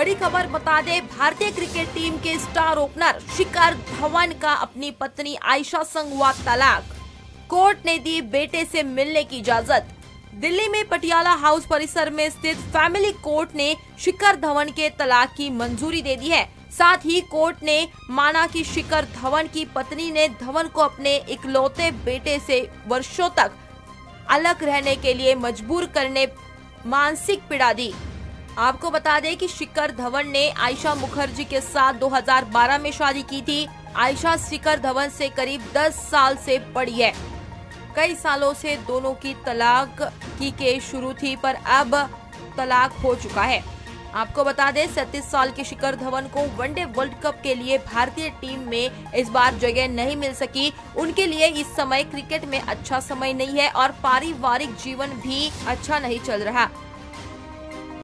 बड़ी खबर बता दें, भारतीय क्रिकेट टीम के स्टार ओपनर शिखर धवन का अपनी पत्नी आयशा संग हुआ तलाक। कोर्ट ने दी बेटे से मिलने की इजाजत। दिल्ली में पटियाला हाउस परिसर में स्थित फैमिली कोर्ट ने शिखर धवन के तलाक की मंजूरी दे दी है। साथ ही कोर्ट ने माना कि शिखर धवन की पत्नी ने धवन को अपने इकलौते बेटे से वर्षों तक अलग रहने के लिए मजबूर करने मानसिक पीड़ा दी। आपको बता दें कि शिखर धवन ने आयशा मुखर्जी के साथ 2012 में शादी की थी। आयशा शिखर धवन से करीब 10 साल से बड़ी है। कई सालों से दोनों की तलाक की केस शुरू थी, पर अब तलाक हो चुका है। आपको बता दें, 37 साल के शिखर धवन को वनडे वर्ल्ड कप के लिए भारतीय टीम में इस बार जगह नहीं मिल सकी। उनके लिए इस समय क्रिकेट में अच्छा समय नहीं है और पारिवारिक जीवन भी अच्छा नहीं चल रहा।